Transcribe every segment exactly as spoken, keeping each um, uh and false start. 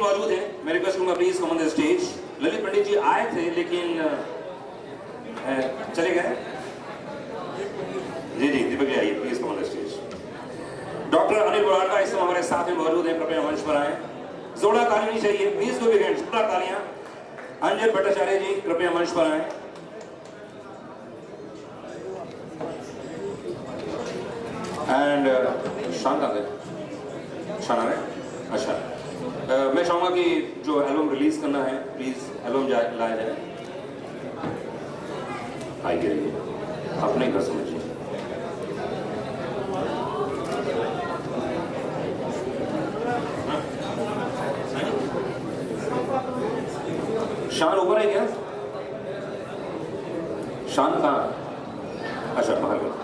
मौजूद हैं, मैं रिक्वेस्ट करूंगा please come on the stage. Lalit Pandit ji आए थे लेकिन आ, चले गए। जी जी दीपक जी आइए please come on the stage. Doctor Anil Buradka इस समय हमारे साथ में मौजूद हैं, कृपया मंच पर आए। जोड़ा ताली नहीं चाहिए प्लीज, दो हैंड्स, जोड़ा तालियां। अंजन भट्टाचार्य जी कृपया मंच पर आए। एंड शान कहाँ गए? शान आ रहे? अच्छा uh, मैं चाहूंगा कि जो एल्बम रिलीज करना है प्लीज एल्बम लाया जाए। आइए रहिए, अपने घर समझिए। शान ऊपर है क्या? शान कहाँ? अच्छा बाहर गया।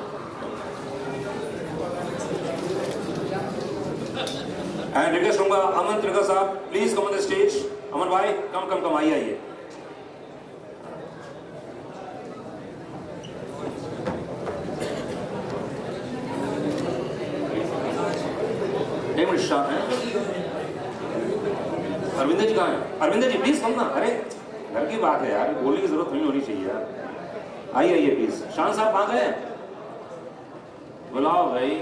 एंड रिक्वेस्ट करूंगा अमन त्रिका साहब please come on the stage. Aman भाई कम कम कम आइए आइए। एक मिनट शान है। अरविंदर जी कहाँ है? अरविंदर जी प्लीज कम ना। अरे घर की बात है यार, बोलने की जरूरत नहीं होनी चाहिए यार। आइए आइए प्लीज। शान साहब कहाँ गए? बुलाओ भाई।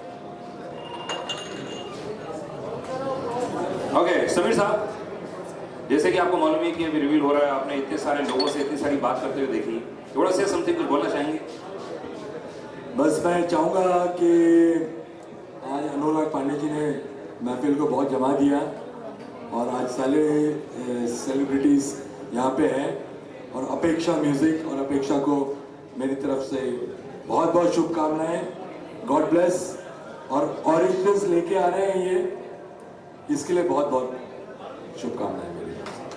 ओके okay, समीर साहब, जैसे कि आपको मालूम है कि अभी रिवील हो रहा है, आपने इतने सारे लोगों से इतनी सारी बात करते हुए देखी, थोड़ा सा समथिंग कुछ बोलना चाहेंगे? बस मैं चाहूँगा कि आज अनुराग पांडे जी ने महफिल को बहुत जमा दिया और आज सारे सेलिब्रिटीज़ यहाँ पे हैं और अपेक्षा म्यूज़िक और अपेक्षा को मेरी तरफ से बहुत बहुत शुभकामनाएं। God bless. और ओरिजिनल्स लेके आ रहे हैं ये, इसके लिए बहुत बहुत शुभकामनाएं मेरी।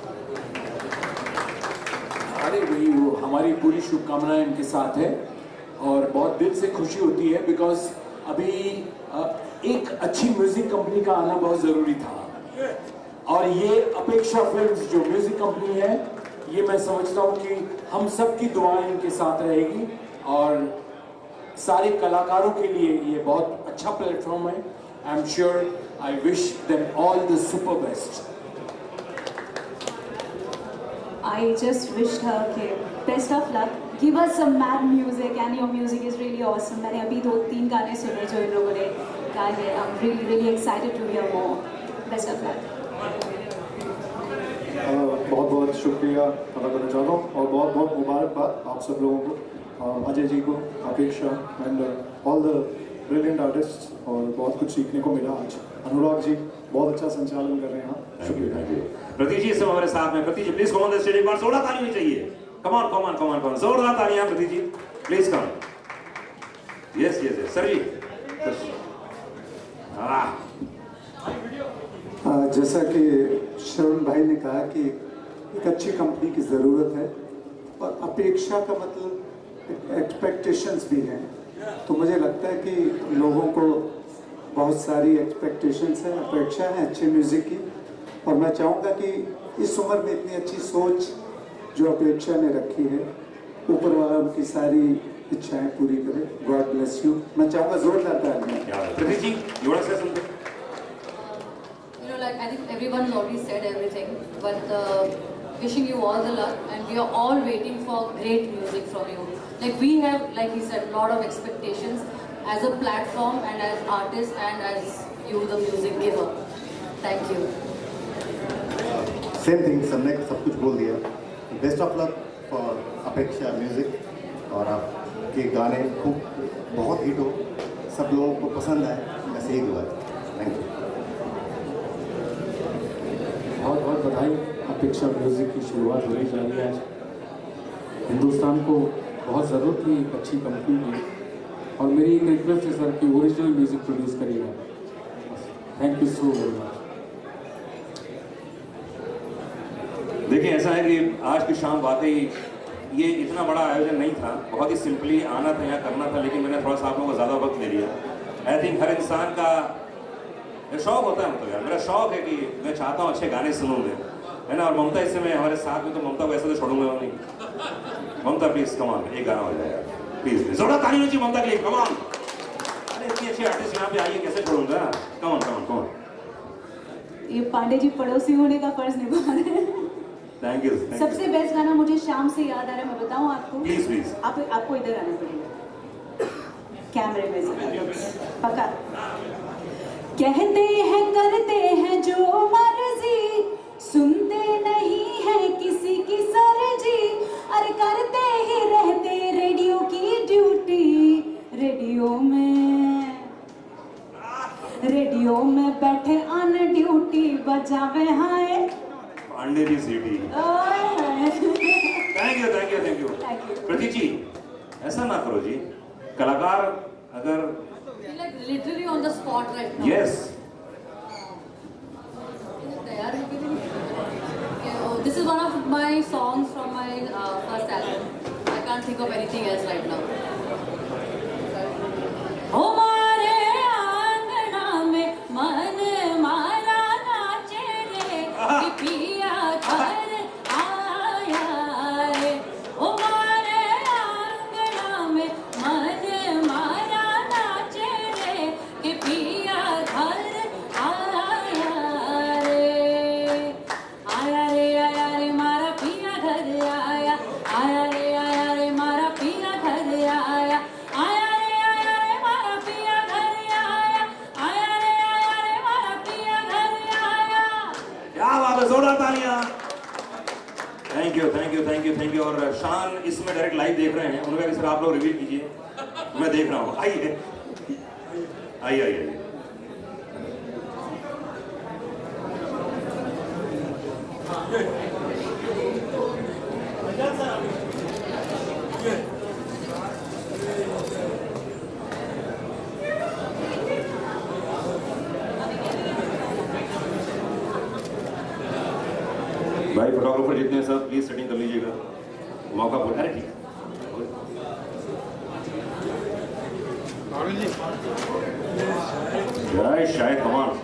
अरे भाई वो हमारी पूरी शुभकामनाएं इनके साथ है और बहुत दिल से खुशी होती है बिकॉज अभी एक अच्छी म्यूजिक कंपनी का आना बहुत जरूरी था और ये अपेक्षा फिल्म्स जो म्यूजिक कंपनी है, ये मैं समझता हूँ कि हम सब की दुआएं इनके साथ रहेगी और सारे कलाकारों के लिए ये बहुत अच्छा प्लेटफॉर्म है। I am sure I wish them all the super best. I just wished her okay, best of luck. Give us some mad music and your music is really awesome. मैंने अभी दो तीन गाने सुने जो इन लोगों ने गाए हैं. I'm really really excited to hear more. Best of luck. बहुत बहुत शुक्रिया अदा करना चाहता हूँ और बहुत बहुत मुबारकबाद आप सब लोगों को, अजय जी को, Apeksha and all the brilliant artist. और बहुत कुछ सीखने को मिला आज। अनुराग जी बहुत अच्छा संचालन कर रहे हैं, शुक्रिया। प्रतीक जी इस समय हमारे साथ में। Prateek ji please come on the stage. एक बार जोरदार ताली होनी चाहिए। Come on come on come on come on जोरदार तालियां Prateek ji please come. Yes yes yes sir ji. हाँ, जैसा कि श्रवण भाई ने कहा कि एक अच्छी कंपनी की ज़रूरत है और अपेक्षा का मतलब एक्सपेक्टेशंस भी हैं। तो मुझे लगता है कि लोगों को बहुत सारी एक्सपेक्टेशंस हैं, अपेक्षा है अच्छे म्यूज़िक की और मैं चाहूँगा कि इस उम्र में इतनी अच्छी सोच जो अपेक्षा ने रखी है, ऊपर वाला उनकी सारी इच्छाएं पूरी करे। God bless you. मैं चाहूँगा जोरदार तालियां। प्रतीक जी you want to say something? You know, like I think everyone has already said everything, but uh, wishing you all the luck and we are all waiting for great music from you. Like we have, like he said, a lot of expectations as a platform and as artists and as you, the music giver. Thank you. Same thing, सबने सब कुछ बोल दिया। Best of luck for Apeksha music और आपके गाने खूब बहुत हिट हो, सब लोगों को पसंद आए, बस यही दुआ है। Thank you. बहुत बहुत बधाई। अपेक्षा म्यूजिक की शुरुआत होने जा रही है आज। हिंदुस्तान को बहुत ज़रूरत थी एक अच्छी कंपनी की और मेरी एक रिक्वेस्ट है सर कि ओरिजिनल म्यूजिक प्रोड्यूस करिएगा। Thank you so very much. देखिए ऐसा है कि आज की शाम वाकई ये इतना बड़ा आयोजन नहीं था, बहुत ही सिंपली आना था, यहाँ करना था, लेकिन मैंने थोड़ा सा आप लोगों को ज़्यादा वक्त ले लिया। आई थिंक हर इंसान का शौक होता है, मतलब यार मेरा शौक है कि मैं चाहता हूँ अच्छे गाने सुनूँ मैं, है ना। और ममता इस समय हमारे साथ में, तो ममता को ऐसे तो छोड़ूंगा नहीं। ममता प्लीज कम ऑन, एक गाना हो जाए यार प्लीज प्लीज। जोड़ा ताली होनी चाहिए ममता के लिए, कम ऑन। अरे इतनी अच्छी आर्टिस्ट यहाँ पे आई है, कैसे छोड़ूंगा। Come on come on come on. ये पांडे जी पड़ोसी होने का फर्ज निभा रहे हैं। Thank you. सबसे बेस्ट गाना मुझे शाम से याद आ रहा है, मैं बताऊं आपको? Please please. आप आपको इधर आना पड़ेगा, कैमरे में से पक्का। कहते हैं करते हैं जो मर्जी, सुनते नहीं है किसी की सरजी, अरे करते ही रहते रेडियो की ड्यूटी, रेडियो में रेडियो में बैठे ऑन ड्यूटी बजावे हाय पांडे जी सीटी। Thank you thank you thank you. Prateek ji ऐसा ना करो जी, कलाकार अगर like literally on the spot right now. Yes. This is one of my songs from my uh, first album. I can't think of anything else right now. हमारे आंगना में मन मारा नाचे रे, कि पिया घर आया रे। हमारे आंगना में मन मारा नाचे रे, कि पिया घर आया रे। आया रे आया रे मारा पिया घर आया, आया रे आया रे मारा पिया घर आया, आया रे आया रे मारा पिया घर आया, आया रे आया रे मारा पिया घर आया। क्या बात है, जोरदार तालियां। Thank you thank you thank you thank you. और शान इसमें डायरेक्ट लाइव देख रहे हैं, उन्होंने सर आप लोग रिवील कीजिए, मैं देख रहा हूँ। आइए आइए आइए। भाई फोटोग्राफर जितने सब प्लीज सेटिंग कर लीजिएगा, मौका पर। अरे ठीक जय शायद कमान।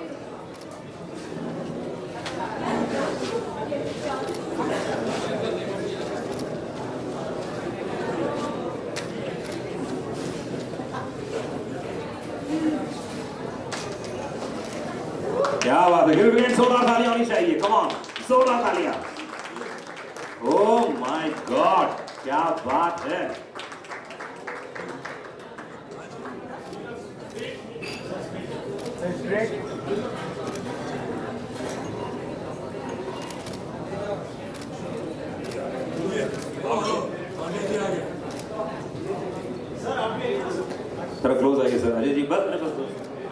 क्या बात है, गिरगिट जोरदार तालियां होनी चाहिए। कमान जोरदार तालियां। ओह माय गॉड क्या बात है। थोड़ा क्लोज आइए सर। अजय जी बस बस बस।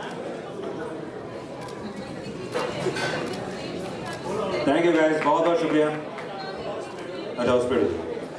थैंक यू गाइस, बहुत बहुत शुक्रिया। अच्छा उस पर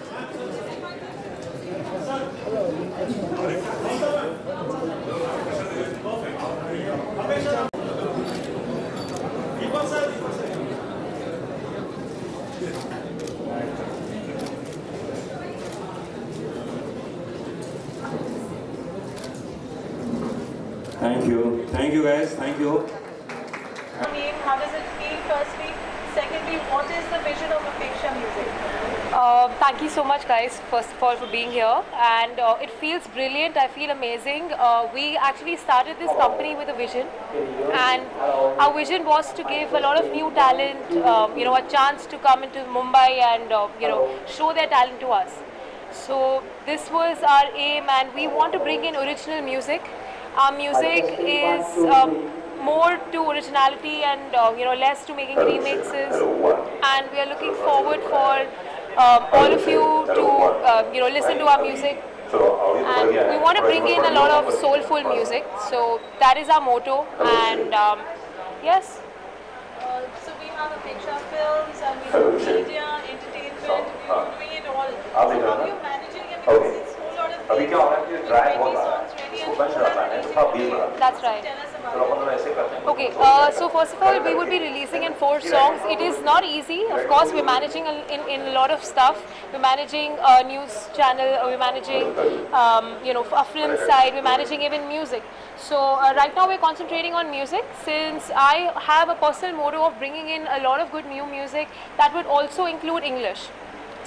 thank you thank you guys, thank you. How does it feel, firstly? Secondly, what is the vision of Apeksha Music? Uh, thank you so much guys, first of all, for being here, and uh, it feels brilliant. I feel amazing. Uh, we actually started this company with a vision, and our vision was to give a lot of new talent uh, you know, a chance to come into Mumbai and uh, you know, show their talent to us. So this was our aim, and we want to bring in original music. Our music is um, more to originality and uh, you know, less to making remixes, and we are looking forward for um, all of you to uh, you know, listen to our music, and we want to bring in a lot of soulful music. So that is our motto, and um, yes. Uh, so we have Apeksha Films, and we have media, entertainment, we're doing it all. So how are you managing it? Because it's a whole lot of things. twenty songs ready and four are managing. That's right. Tell us about it. Okay, uh, so first of all, we will be releasing in four songs. It is not easy. Of course, we're managing a, in, in a lot of stuff. We're managing a news channel, we're managing, um, you know, a film side, we're managing even music. So uh, right now we're concentrating on music, since I have a personal motto of bringing in a lot of good new music that would also include English.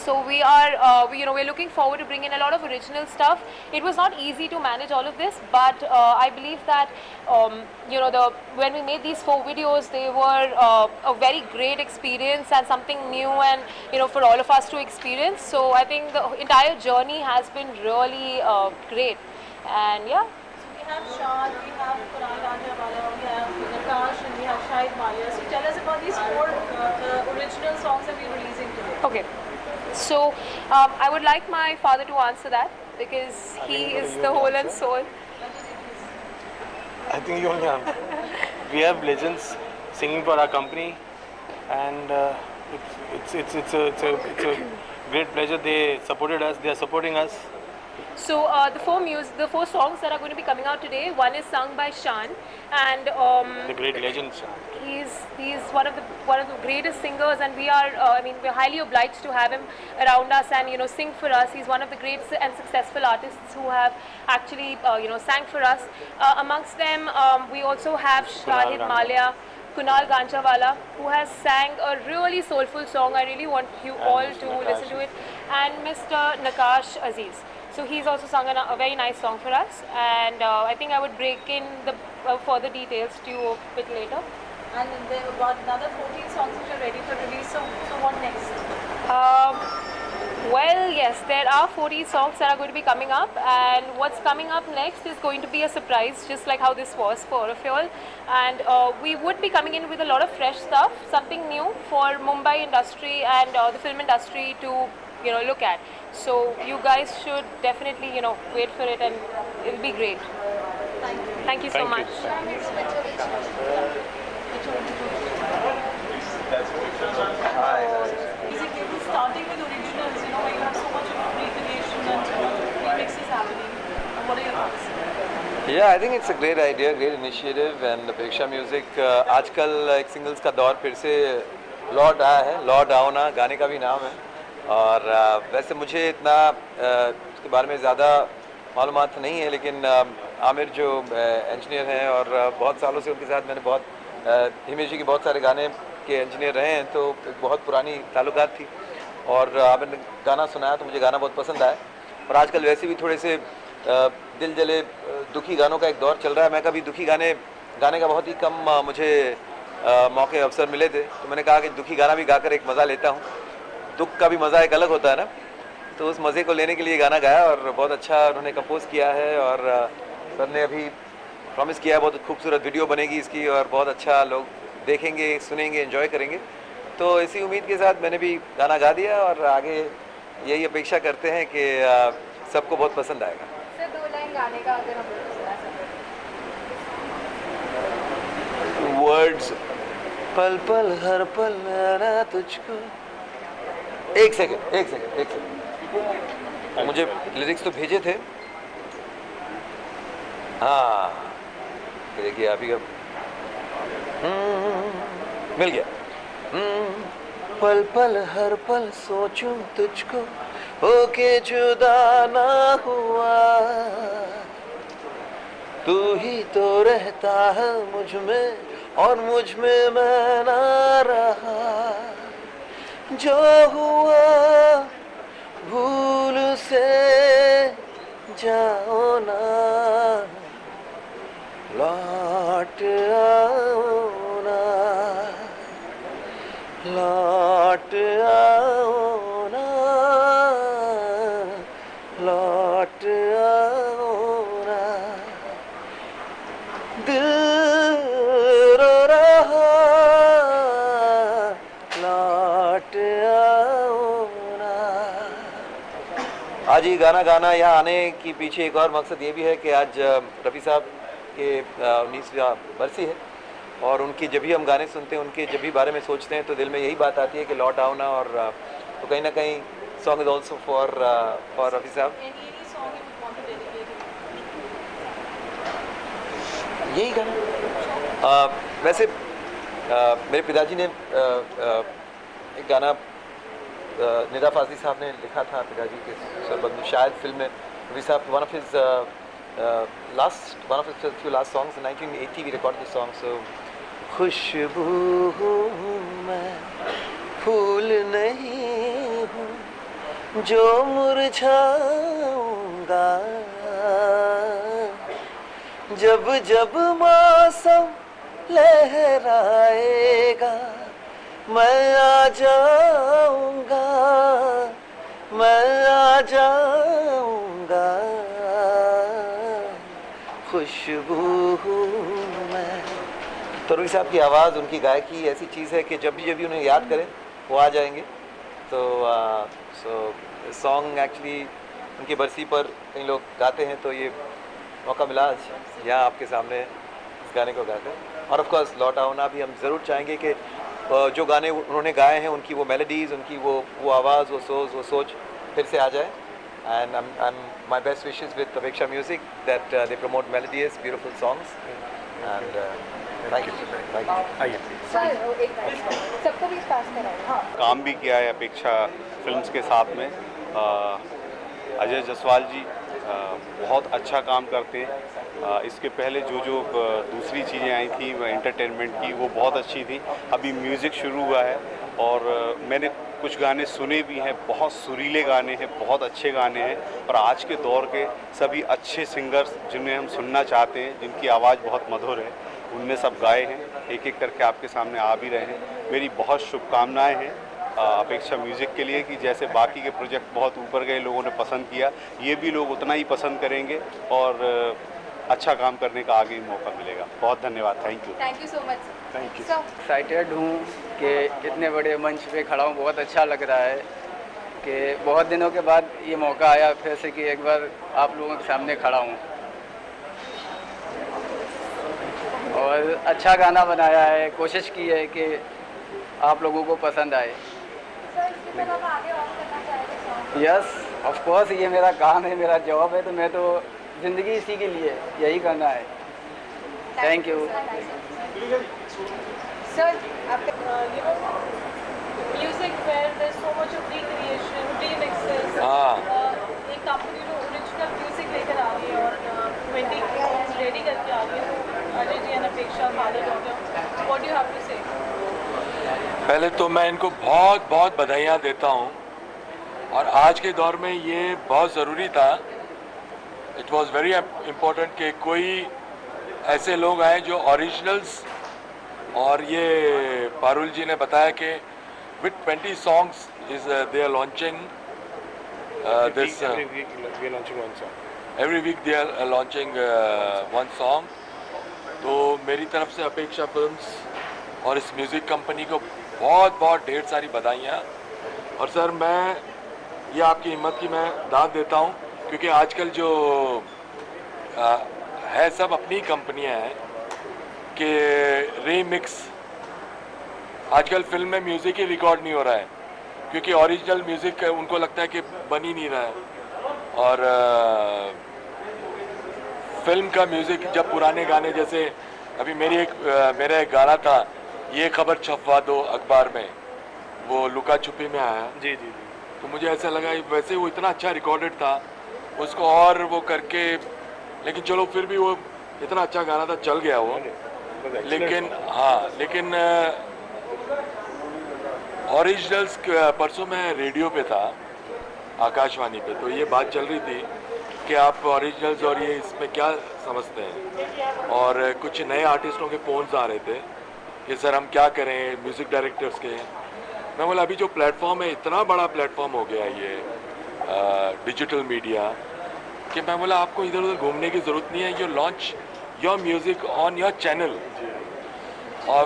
So we are, uh, we, you know, we're looking forward to bring in a lot of original stuff. It was not easy to manage all of this, but uh, I believe that, um, you know, the when we made these four videos, they were uh, a very great experience and something new, and you know, for all of us to experience. So I think the entire journey has been really uh, great, and yeah. We have Shaan, we have Kunal Ganjawala, we have Nakash, and we have Shahid Maliya. So tell us about these four uh, original songs that we're releasing today. Okay, so um, I would like my father to answer that because he is the whole and soul. I think you only have. We have legends singing for our company, and uh, it's, it's, it's, it's, a, it's, a, it's a great pleasure. They supported us, they are supporting us. So uh, the four music, the four songs that are going to be coming out today, one is sung by Shaan, and um, the great legend. He's he's one of the one of the greatest singers, and we are uh, I mean we're highly obliged to have him around us and you know sing for us. He's one of the great and successful artists who have actually uh, you know sang for us. Uh, amongst them, um, we also have Shahid Maliya, Kunal Ganjawala, who has sang a really soulful song. I really want you all to listen to it, and Mister Nakash Aziz. So he's also sung a, a very nice song for us, and uh, I think I would break in the uh, further details to you a bit later. And there are about another fourteen songs which are ready for release. So, so what next? Um, well, yes, there are forty songs that are going to be coming up, and what's coming up next is going to be a surprise, just like how this was for all of you all. And uh, we would be coming in with a lot of fresh stuff, something new for Mumbai industry and uh, the film industry to you know look at. So you guys should definitely you know wait for it, and it'll be great. Thank you. Thank you so Thank much. you. Basically, starting with originals, you know, where you have so much of recreation and so much of remixes happening. What are your thoughts? Yeah, I think it's a great idea, great initiative, and Apeksha Music uh, आजकल एक singles का दौर फिर से लौट आया है, लौट आओ ना गाने का भी नाम है, और uh, वैसे मुझे इतना uh, उसके बारे में ज़्यादा मालूमात नहीं है, लेकिन uh, आमिर जो इंजीनियर हैं और uh, बहुत सालों से उनके साथ मैंने बहुत हिमेश जी के बहुत सारे गाने के इंजीनियर रहे हैं, तो एक बहुत पुरानी ताल्लुकात थी, और आमिर ने गाना सुनाया तो मुझे गाना बहुत पसंद आया। और आजकल वैसे भी थोड़े से uh, दिल जले दुखी गानों का एक दौर चल रहा है। मैं कभी दुखी गाने गाने का बहुत ही कम आ, मुझे आ, मौके अवसर मिले थे, तो मैंने कहा कि दुखी गाना भी गाकर एक मज़ा लेता हूँ। दुख का भी मज़ा एक अलग होता है ना, तो उस मज़े को लेने के लिए गाना गाया, और बहुत अच्छा उन्होंने कंपोज किया है, और आ, सर ने अभी प्रॉमिस किया है बहुत खूबसूरत वीडियो बनेगी इसकी, और बहुत अच्छा लोग देखेंगे, सुनेंगे, एंजॉय करेंगे। तो इसी उम्मीद के साथ मैंने भी गाना गा दिया, और आगे यही अपेक्षा करते हैं कि आ, सबको बहुत पसंद आएगा। सर दो लाइन गाने का अगर हम सुना सकते। वर्ड्स पल पल हर पल ना तुझको, एक सेकंड एक सेकंड एक सेकंड मुझे लिरिक्स तो भेजे थे। हाँ देखिए आप ही का मिल गया। पल पल हर पल सोचूं तुझको, होके जुदा ना हुआ, तू ही तो रहता है मुझ में और मुझ में मैं ना रहा, जो हुआ भूल से जाओ ना, लौट आओ ना, लौट आओ ना, लौट आओ ना, दिल रो रहा, लौट आओ ना। आज ये गाना गाना यहाँ आने के पीछे एक और मकसद ये भी है कि आज रफ़ी साहब के उन्नीसवीं बरसी है, और उनकी जब भी हम गाने सुनते हैं, उनके जब भी बारे में सोचते हैं, तो दिल में यही बात आती है कि लौट आओ ना। और तो कहीं ना कहीं song is also for for Rafi साहब। यही गाना आ, वैसे आ, मेरे पिताजी ने आ, आ, एक गाना निदा फाजली साहब ने लिखा था पिताजी के सरबंद, शायद फिल्म में रफ़ी साहब one of his last one of his few last songs in nineteen eighty we record this song. So खुशबू हूँ मैं, फूल नहीं हूँ, जो मुरझाऊंगा जब जब मौसम लहराएगा, मैं आ जाऊंगा, मैं आ जाऊंगा, खुशबू हूँ मैं। तरुण साहब की आवाज़, उनकी गायकी ऐसी चीज़ है कि जब भी जब भी उन्हें याद करें वो आ जाएंगे। तो सो सॉन्ग एक्चुअली उनकी बरसी पर कई लोग गाते हैं, तो ये मौका मिला आज यहाँ आपके सामने इस गाने को गाकर। और ऑफ कोर्स लौट आओना भी हम ज़रूर चाहेंगे कि जो गाने उन्होंने गाए हैं उनकी वो मेलोडीज़, उनकी वो वो आवाज़, वो सोच वो सोच फिर से आ जाए। And I am my best wishes with Apeksha music that they promote melodious beautiful songs and thank you thank you. आइए सबको भी पास कराएं। हाँ, काम भी किया है अपेक्षा फिल्म्स के साथ में। अजय जसवाल जी आ, बहुत अच्छा काम करते हैं। आ, इसके पहले जो जो दूसरी चीज़ें आई थी एंटरटेनमेंट की, वो बहुत अच्छी थी। अभी म्यूज़िक शुरू हुआ है और मैंने कुछ गाने सुने भी हैं, बहुत सुरीले गाने हैं, बहुत अच्छे गाने हैं। और आज के दौर के सभी अच्छे सिंगर्स जिन्हें हम सुनना चाहते हैं, जिनकी आवाज़ बहुत मधुर है, उनने सब गाए हैं, एक एक करके आपके सामने आ भी रहे हैं। मेरी बहुत शुभकामनाएँ हैं अपेक्षा म्यूज़िक के लिए कि जैसे बाकी के प्रोजेक्ट बहुत ऊपर गए, लोगों ने पसंद किया, ये भी लोग उतना ही पसंद करेंगे और अच्छा काम करने का आगे मौका मिलेगा। बहुत धन्यवाद। Thank you thank you so much. Thank you. Excited हूँ कि इतने बड़े मंच पे खड़ा हूँ, बहुत अच्छा लग रहा है कि बहुत दिनों के बाद ये मौका आया फिर से कि एक बार आप लोगों के सामने खड़ा हूँ। और अच्छा गाना बनाया है, कोशिश की है कि आप लोगों को पसंद आए। यस ऑफ कोर्स, ये मेरा काम है, मेरा जॉब है, तो मैं तो ज़िंदगी इसी के लिए यही करना है। Thank you sir. Music where there is so much of recreation, remixes, एक कंपनी जो ओरिजिनल म्यूजिक लेकर आ गई और ट्वेंटी सॉन्ग्स रेडी करके आ गई। Ajay ji and Apeksha, father daughter, what do you have to say? पहले तो मैं इनको बहुत बहुत बधाइयाँ देता हूँ और आज के दौर में ये बहुत ज़रूरी था। इट वॉज़ वेरी इम्पोर्टेंट कि कोई ऐसे लोग आए जो ओरिजिनल्स, और ये पारुल जी ने बताया कि with twenty songs is they are launching this every week they are launching one song. तो मेरी तरफ से अपेक्षा फिल्म्स और इस म्यूज़िक कंपनी को बहुत बहुत ढेर सारी बधाइयाँ। और सर मैं ये आपकी हिम्मत की मैं दाद देता हूँ, क्योंकि आजकल जो आ, है सब अपनी कंपनियाँ हैं कि रीमिक्स, आजकल फिल्म में म्यूज़िक ही रिकॉर्ड नहीं हो रहा है क्योंकि ओरिजिनल म्यूज़िक उनको लगता है कि बन ही नहीं रहा है। और आ, फिल्म का म्यूज़िक जब पुराने गाने, जैसे अभी मेरी एक आ, मेरा एक गाना था, ये खबर छपवा दो अखबार में, वो लुका छुपी में आया। जी जी जी। तो मुझे ऐसा लगा वैसे वो इतना अच्छा रिकॉर्डेड था, उसको और वो करके, लेकिन चलो फिर भी वो इतना अच्छा गाना था, चल गया वो। लेकिन हाँ, लेकिन ओरिजिनल्स परसों मैं रेडियो पे था, आकाशवाणी पे, तो ये बात चल रही थी कि आप ओरिजिनल्स और ये इसमें क्या समझते हैं। और कुछ नए आर्टिस्टों के फ़ोन्स आ रहे थे कि सर हम क्या करें, म्यूज़िक डायरेक्टर्स के। मैं बोला अभी जो प्लेटफॉर्म है, इतना बड़ा प्लेटफॉर्म हो गया ये डिजिटल मीडिया, कि मैं बोला आपको इधर उधर घूमने की ज़रूरत नहीं है, you launch your music on your channel. और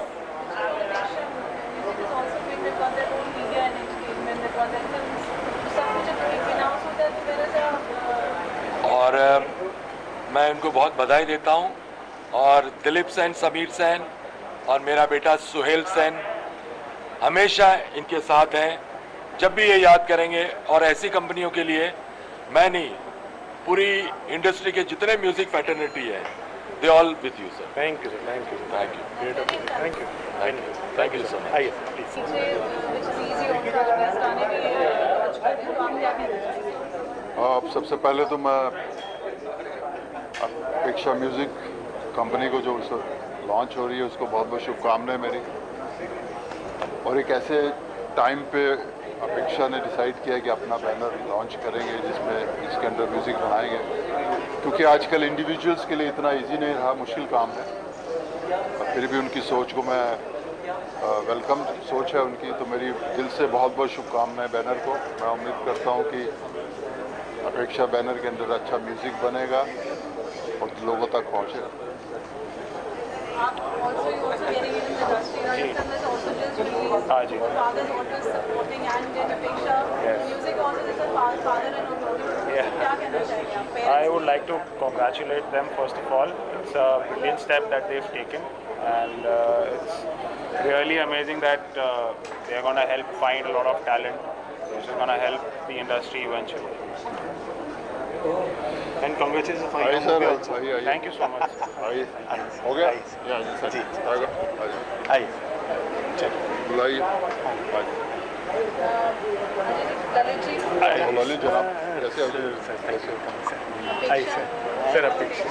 और मैं इनको बहुत बधाई देता हूँ। और दिलीप सेन, समीर सेन और मेरा बेटा सुहेल सेन हमेशा इनके साथ हैं, जब भी ये याद करेंगे। और ऐसी कंपनियों के लिए मैं नहीं, पूरी इंडस्ट्री के जितने म्यूजिक फैटर्निटी है, they all with you sir. Thank you sir. Thank you thank you thank you thank you thank you so much. आप सबसे पहले तो मैं अपेक्षा म्यूज़िक कंपनी को जो लॉन्च हो रही है उसको बहुत बहुत शुभकामनाएं मेरी। और एक ऐसे टाइम पे अपेक्षा ने डिसाइड किया कि अपना बैनर लॉन्च करेंगे जिसमें इसके अंदर म्यूज़िक बनाएंगे, क्योंकि आजकल इंडिविजुअल्स के लिए इतना इजी नहीं रहा, मुश्किल काम है। और फिर भी उनकी सोच को मैं वेलकम सोच है उनकी, तो मेरी दिल से बहुत बहुत शुभकामनाएं बैनर को। मैं उम्मीद करता हूं कि अपेक्षा बैनर के अंदर अच्छा म्यूज़िक बनेगा और लोगों तक पहुंचेगा। हाँ जी। I would like to congratulate them first of all. It's a brilliant step that they've taken, and uh, it's really amazing that uh, they're going to help find a lot of talent, which is going to help the industry eventually. And congratulations for your movie also. Thank you so much. हो गया? जी। आइए। चलिए। बुलाइए। ललित जनाब, कैसे हो? आइए sir. Sir Apeksha.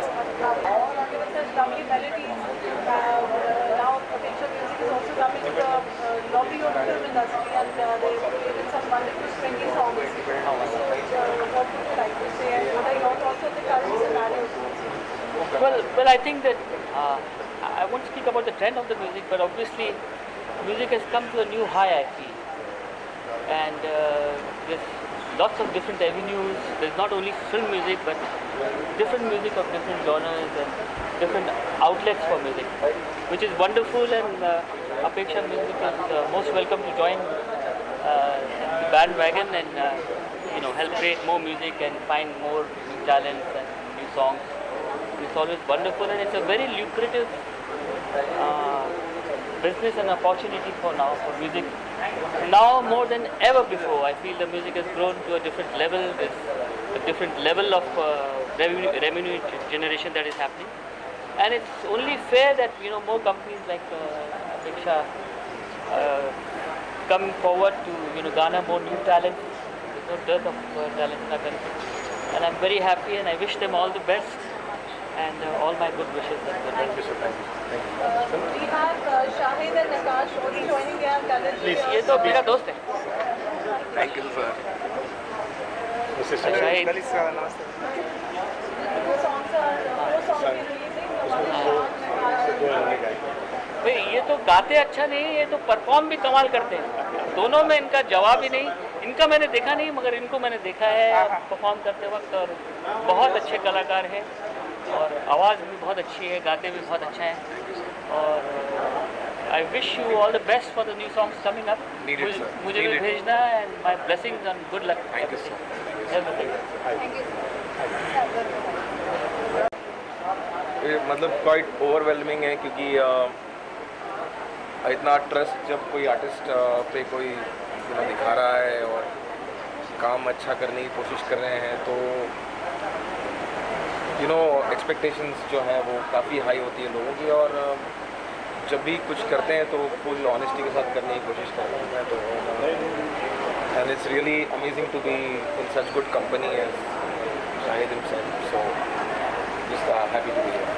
Well, well, I think that uh, I won't speak about the trend of the music, but obviously, music has come to a new high, I feel, and uh, there's lots of different avenues. There's not only film music, but different music of different genres and different outlets for music, which is wonderful. And uh, Apeksha Music is uh, most welcome to join uh, the bandwagon and uh, you know help create more music and find more new talents and new songs. It's always wonderful, and it's a very lucrative uh, business and opportunity for now for music. Now more than ever before, I feel the music has grown to a different level. There's a different level of uh, revenue, revenue generation that is happening, and it's only fair that you know more companies like uh, Apeksha uh, come forward to you know garner more new talent. There's no dearth of uh, talent in our country, and I'm very happy, and I wish them all the best. And uh, all my good wishes. Thank you so much. We have uh, Shahid and Nakash also joining their gallery. Please, ये तो मेरा दोस्त है. Thank you, sir. Mister Shahid. Two songs are two songs are releasing. भाई ये तो गाते अच्छा नहीं, ये तो परफॉर्म भी कमाल करते हैं. दोनों में इनका जवाब ही नहीं. इनका मैंने देखा नहीं, मगर इनको मैंने देखा है परफॉर्म करते वक्त, और बहुत अच्छे कलाकार हैं. और आवाज़ भी बहुत अच्छी है, गाते भी बहुत अच्छा है. और I wish you all the best for the new songs coming up. मुझे भी भेजना, and my blessings and good luck. Thank you so much. मतलब क्वाइट ओवरवेलमिंग है, क्योंकि uh, इतना ट्रस्ट जब कोई आर्टिस्ट uh, पे कोई you know, दिखा रहा है और काम अच्छा करने की कोशिश कर रहे हैं, तो यू नो एक्सपेक्टेशंस जो हैं वो काफ़ी हाई होती है लोगों की. और जब भी कुछ करते हैं तो फुल ऑनेस्टी के साथ करने की कोशिश करते हैं. तो and it's really amazing to be in such good company as Shahid himself. So just happy to be here.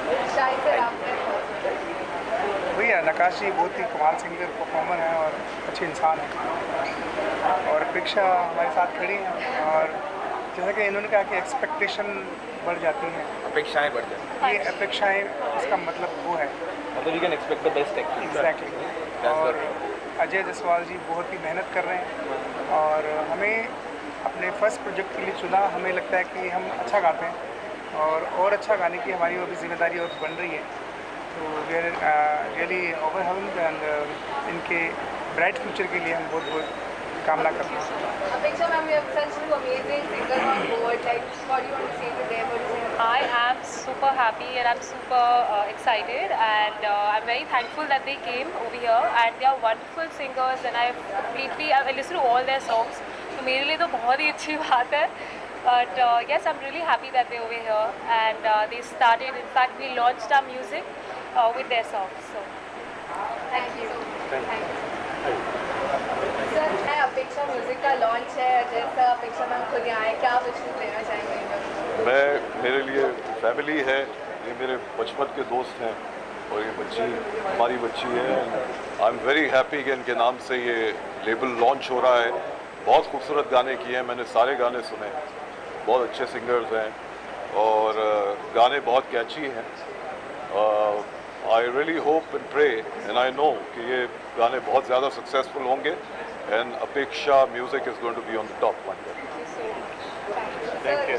भैया नकाश जी बहुत ही कमाल सिंगर परफॉर्मर हैं और अच्छे इंसान हैं, और अपेक्षा हमारे साथ खड़ी हैं. और जैसा कि इन्होंने कहा कि एक्सपेक्टेशन बढ़ जाती हैं, अपेक्षाएं बढ़ जाती हैं. ये अपेक्षाएं इसका मतलब वो है, मतलब you can expect the best. Exactly. और अजय जसवाल जी बहुत ही मेहनत कर रहे हैं, और हमें अपने फर्स्ट प्रोजेक्ट के लिए चुना. हमें लगता है कि हम अच्छा गाते हैं, और और अच्छा गाने की हमारी वो भी जिम्मेदारी और बन रही है. तो we are really overwhelmed, and इनके ब्राइट फ्यूचर के लिए हम बहुत बहुत कामना करते हैं. Apeksha ma'am, we have such two amazing singers on board. Like, what do you want to say to them? What do you say? I am super happy and I'm super uh, excited, and uh, I'm very thankful that they came over here, and they are wonderful singers, and I've completely I listened to all their songs. So मेरे लिए तो बहुत ही अच्छी बात है. But uh, yes, I'm really happy that they're over here, and uh, they started. In fact, we launched our music uh, with their songs. So thank you. Thank you. Sir, Apeksha music का launch है, जैसा अपेक्षा ma'am खुद यहाँ आए, क्या विशेष लेना चाहेंगे? मैं मेरे लिए फैमिली है, ये मेरे बचपन के दोस्त हैं, और ये बच्ची हमारी बच्ची है. आई एम वेरी हैप्पी कि इनके नाम से ये लेबल लॉन्च हो रहा है, बहुत खूबसूरत गाने किए हैं, मैंने सारे गाने सुने, बहुत अच्छे सिंगर्स हैं और गाने बहुत कैची हैं। I really hope and pray and I know कि ये गाने बहुत ज़्यादा सक्सेसफुल होंगे and Apeksha music is going to be on the top one day. Thank you.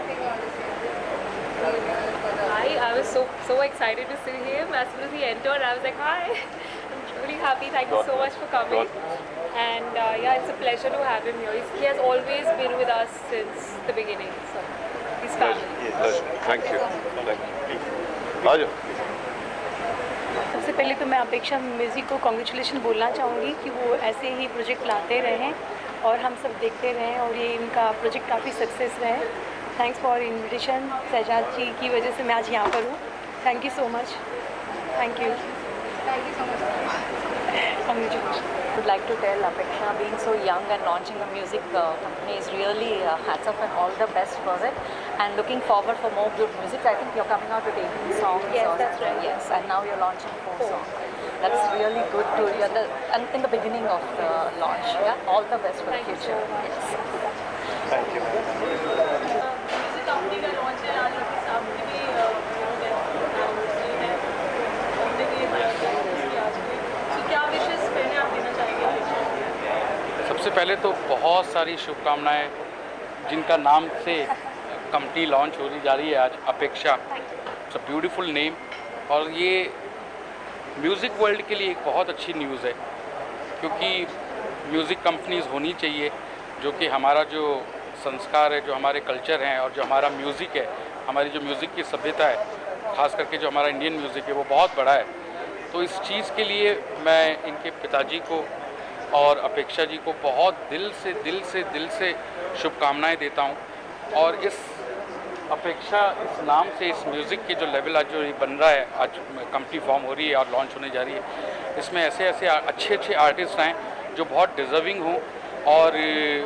Hi, I was so so excited to see him. As soon as he entered, I was like, hi. I'm really happy. Thank you so much for coming. And uh, yeah, it's a pleasure to have him here. He's, he has always been with us since the beginning. So he's family. Thank you. Thank you. आ जाओ। सबसे पहले तो मैं अपेक्षा music को congratulation बोलना चाहूँगी कि वो ऐसे ही प्रोजेक्ट लाते रहें और हम सब देखते रहें और ये इनका प्रोजेक्ट काफ़ी सक्सेस रहे। Thanks for invitation. Shahzad ji की वजह से मैं आज यहाँ पर हूँ। Thank you so much. Thank you. Thank you so much. Congratulations. I would like to tell Apeksha, being so young and launching a music uh, company is really uh, hats off and all the best for it. And looking forward for more good music. I think you're coming out with eighteen songs. Yes, or that's right. Yes, and now you're launching four, four. songs. That's really good to you're the and in the beginning of the launch. Yeah, all the best for Thank the future. You, yes. Thank you. Music company का launch है आज आपके सामने भी anniversary है, हमने भी आज की, तो क्या विशेष पहले आप देना चाहेंगे? सबसे पहले तो बहुत सारी शुभकामनाएं जिनका नाम से कंपनी लॉन्च होने जा रही है आज, अपेक्षा। इट्स अ ब्यूटीफुल नेम और ये म्यूज़िक वर्ल्ड के लिए एक बहुत अच्छी न्यूज़ है क्योंकि म्यूज़िक कंपनीज होनी चाहिए जो कि हमारा जो संस्कार है, जो हमारे कल्चर हैं और जो हमारा म्यूज़िक है, हमारी जो म्यूज़िक की सभ्यता है, ख़ास करके जो हमारा इंडियन म्यूज़िक है वो बहुत बड़ा है। तो इस चीज़ के लिए मैं इनके पिताजी को और अपेक्षा जी को बहुत दिल से दिल से दिल से शुभकामनाएं देता हूं। और इस अपेक्षा इस नाम से इस म्यूज़िक के जो लेवल आज जो बन रहा है, आज कंपनी फॉर्म हो रही है और लॉन्च होने जा रही है, इसमें ऐसे ऐसे अच्छे अच्छे आर्टिस्ट हैं जो बहुत डिज़र्विंग हों और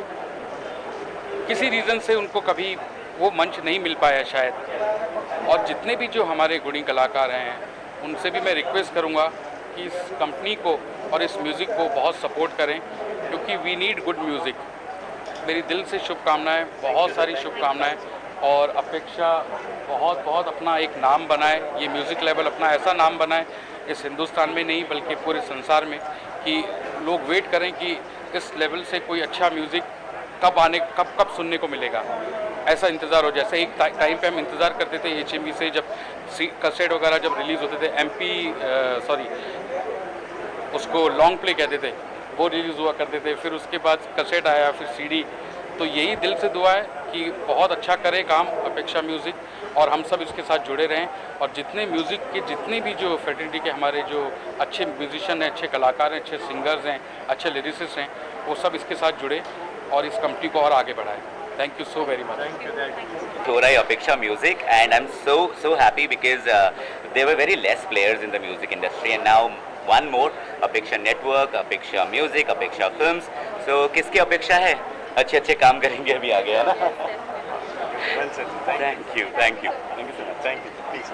किसी रीज़न से उनको कभी वो मंच नहीं मिल पाया शायद। और जितने भी जो हमारे गुणी कलाकार हैं उनसे भी मैं रिक्वेस्ट करूँगा कि इस कंपनी को और इस म्यूज़िक को बहुत सपोर्ट करें क्योंकि वी नीड गुड म्यूज़िक। मेरी दिल से शुभकामनाएं, बहुत सारी शुभकामनाएं और अपेक्षा बहुत बहुत अपना एक नाम बनाए, ये म्यूज़िक लेवल अपना ऐसा नाम बनाए इस हिंदुस्तान में नहीं बल्कि पूरे संसार में कि लोग वेट करें कि इस लेवल से कोई अच्छा म्यूज़िक कब आने कब कब सुनने को मिलेगा, ऐसा इंतज़ार हो। जैसे एक टाइम पे हम इंतज़ार करते थे एच एम वी से जब कैसेट वगैरह जब रिलीज़ होते थे, एम पी सॉरी उसको लॉन्ग प्ले कहते थे, वो रिलीज़ हुआ करते थे, फिर उसके बाद कैसेट आया, फिर सीडी। तो यही दिल से दुआ है कि बहुत अच्छा करे काम अपेक्षा म्यूज़िक और हम सब इसके साथ जुड़े रहें और जितने म्यूज़िक के जितने भी जो फैकल्टी के हमारे जो अच्छे म्यूजिशियन हैं, अच्छे कलाकार हैं, अच्छे सिंगर्स हैं, अच्छे लिरिसिस्ट हैं, वो सब इसके साथ जुड़े और इस कंपनी को और आगे बढ़ाएं। Thank you so very much. Thank you. Thank you. Thorai Apeksha Music, and I'm so so happy because uh, there were very less players in the music industry, and now one more, Apeksha Network, Apeksha Music, Apeksha Films. So किसकी अपेक्षा है? अच्छे अच्छे काम करेंगे अभी आगे, है ना? Well said. Thank you. Thank you. Thank you so much. Thank you. Please.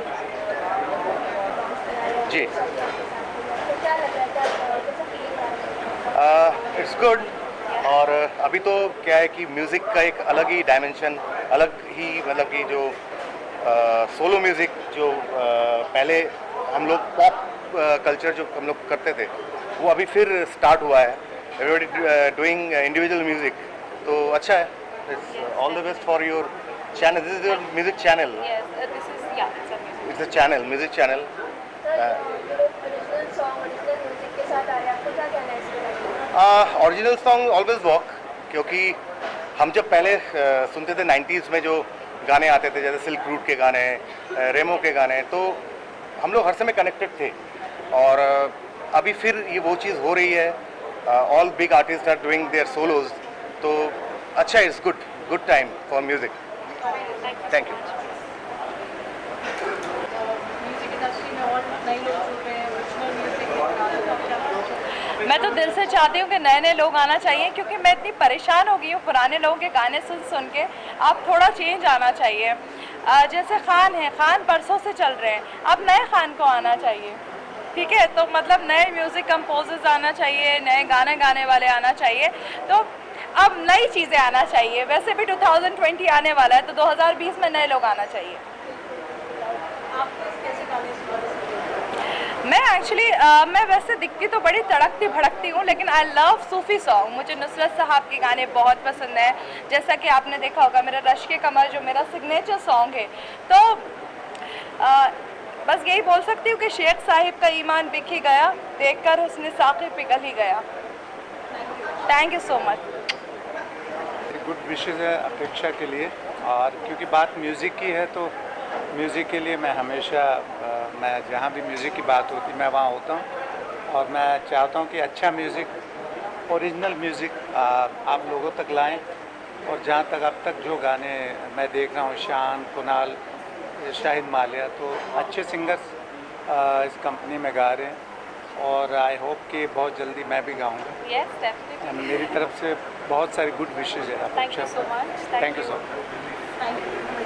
जी. It's good. और अभी तो क्या है कि म्यूज़िक का एक अलग ही डायमेंशन, अलग ही मतलब कि जो सोलो म्यूज़िक जो आ, पहले हम लोग पॉप कल्चर जो हम लोग करते थे वो अभी फिर स्टार्ट हुआ है, एवरीबॉडी डूइंग इंडिविजुअल म्यूज़िक, तो अच्छा है। It's all the best for your channel. This is your music channel? It's a channel, music channel. Original song always walk, क्योंकि हम जब पहले uh, सुनते थे नाइन्टीज़ में जो गाने आते थे जैसे सिल्क रूट के गाने, uh, रेमो के गाने, तो हम लोग हर समय कनेक्टेड थे। और uh, अभी फिर ये वो चीज़ हो रही है, all big artist are doing their solos, तो अच्छा, it's good good time for music. Thank you. Music industry में और नए लोग जुड़ रहे हैं, ओरिजिनल म्यूजिक। मैं तो दिल से चाहती हूँ कि नए नए लोग आना चाहिए क्योंकि मैं इतनी परेशान हो गई हूँ पुराने लोगों के गाने सुन सुन के। अब थोड़ा चेंज आना चाहिए। आ, जैसे खान है, खान परसों से चल रहे हैं, अब नए खान को आना चाहिए। ठीक है। तो मतलब नए म्यूज़िक कंपोजर्स आना चाहिए, नए गाने गाने वाले आना चाहिए, तो अब नई चीज़ें आना चाहिए। वैसे भी दो हज़ार बीस आने वाला है, तो दो हज़ार बीस में नए लोग आना चाहिए। मैं एक्चुअली uh, मैं वैसे दिखती तो बड़ी तड़कती भड़कती हूँ, लेकिन आई लव सूफ़ी सॉन्ग। मुझे नुसरत साहब के गाने बहुत पसंद हैं। जैसा कि आपने देखा होगा मेरा रश्क कमर जो मेरा सिग्नेचर सॉन्ग है, तो uh, बस यही बोल सकती हूँ कि शेख साहिब का ईमान बिक ही गया, देखकर उसने साक़ी पिघल ही गया। Thank you so much. Good wishes है अपेक्षा के लिए, और क्योंकि बात म्यूज़िक की है तो म्यूज़िक के लिए मैं हमेशा आ, मैं जहाँ भी म्यूज़िक की बात होती मैं वहाँ होता हूँ, और मैं चाहता हूँ कि अच्छा म्यूज़िक, ओरिजिनल म्यूज़िक आप लोगों तक लाएं। और जहाँ तक अब तक जो गाने मैं देख रहा हूँ, शान, कुणाल, शाहिद मालिया, तो अच्छे सिंगर्स इस कंपनी में गा रहे हैं, और आई होप कि बहुत जल्दी मैं भी गाऊँगा। Yes, definitely. मेरी तरफ से बहुत सारी गुड विशेज़ है। Thank you so much. Thank you so much.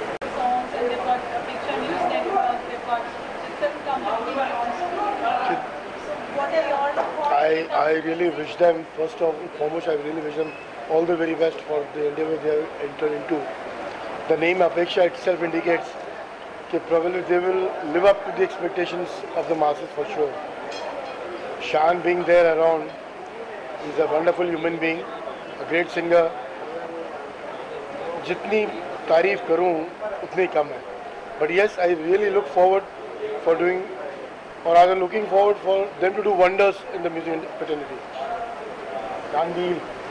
I, I really wish them, first of foremost, I really wish them all the very best for the endeavor they have entered into. The name Apeksha itself indicates that probably they will live up to the expectations of the masses for sure. Shan being there around, he's a wonderful human being, a great singer. Jitni तारीफ करूं उतनी कम है, but yes, I really look forward for doing, or rather looking forward for them to do wonders in the music fraternity. Can't be